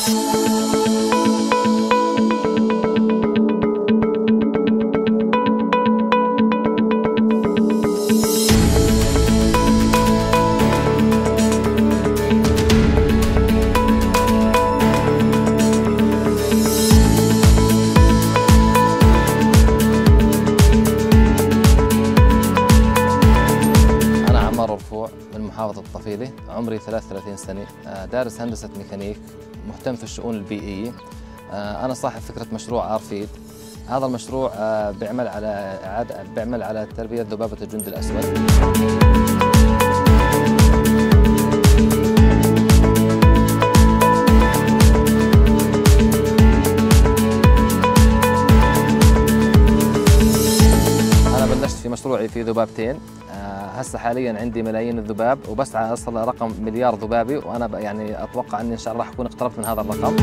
من محافظة الطفيلة، عمري 33 سنة، دارس هندسة ميكانيك، مهتم في الشؤون البيئية. أنا صاحب فكرة مشروع آرفيد. هذا المشروع بيعمل على تربية ذبابة الجندي الأسود. أنا بلشت في مشروعي في ذبابتين. هسه حاليا عندي ملايين الذباب وبسعى أصل رقم مليار ذبابي، وأنا يعني أتوقع أني إن شاء الله راح أكون اقتربت من هذا الرقم.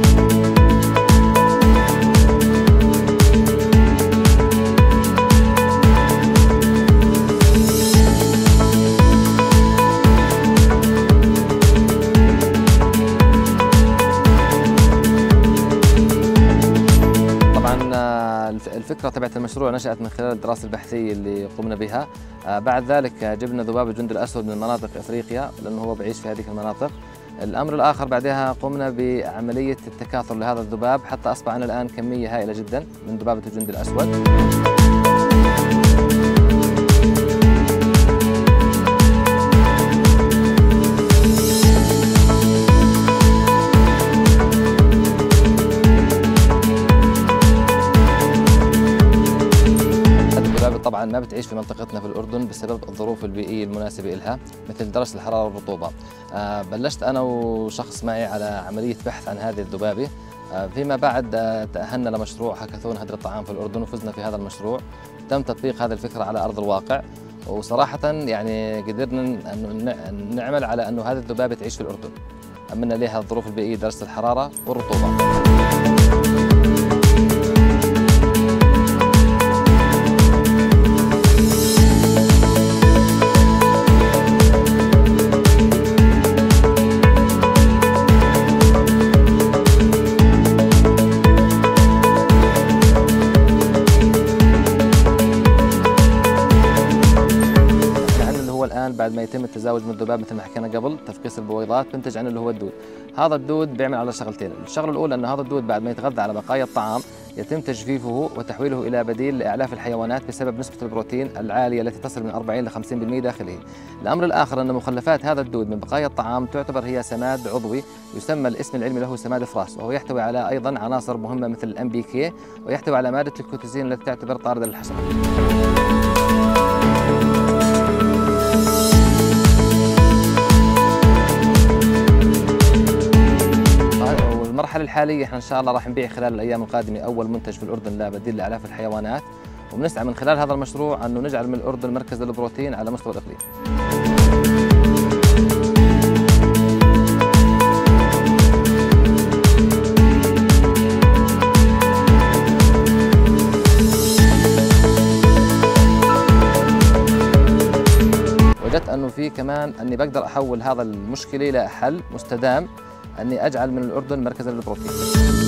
الفكرة تبعت المشروع نشأت من خلال الدراسة البحثية اللي قمنا بها. بعد ذلك جبنا ذباب الجندي الأسود من مناطق إفريقيا لأنه هو بعيش في هذه المناطق. الأمر الآخر بعدها قمنا بعملية التكاثر لهذا الذباب حتى أصبح عندنا الآن كمية هائلة جدا من ذبابة الجندي الأسود. طبعا ما بتعيش في منطقتنا في الأردن بسبب الظروف البيئية المناسبة لها مثل درجة الحرارة والرطوبة. بلشت أنا وشخص معي على عملية بحث عن هذه الذبابة. فيما بعد تأهلنا لمشروع هاكاثون هدر الطعام في الأردن وفزنا في هذا المشروع. تم تطبيق هذه الفكرة على أرض الواقع، وصراحة يعني قدرنا أن نعمل على أنه هذه الذبابة تعيش في الأردن. أمنا لها الظروف البيئية درجة الحرارة والرطوبة. بعد ما يتم التزاوج من الذباب مثل ما حكينا قبل تفقيس البويضات بنتج عنه اللي هو الدود. هذا الدود بيعمل على شغلتين، الشغله الاولى انه هذا الدود بعد ما يتغذى على بقايا الطعام يتم تجفيفه وتحويله الى بديل لاعلاف الحيوانات بسبب نسبه البروتين العاليه التي تصل من 40 ل 50% داخله. الامر الاخر ان مخلفات هذا الدود من بقايا الطعام تعتبر هي سماد عضوي يسمى الاسم العلمي له سماد فراس، وهو يحتوي على ايضا عناصر مهمه مثل NPK، ويحتوي على ماده الكوتيزين التي تعتبر طارده للحشرات. المرحلة الحالية احنا ان شاء الله راح نبيع خلال الايام القادمة اول منتج في الاردن لا بديل لاعلاف الحيوانات، وبنسعى من خلال هذا المشروع انه نجعل من الاردن مركز للبروتين على مستوى الاقليم. وجدت انه في كمان اني بقدر احول هذا المشكلة الى حل مستدام، أني أجعل من الأردن مركزا للبروتين.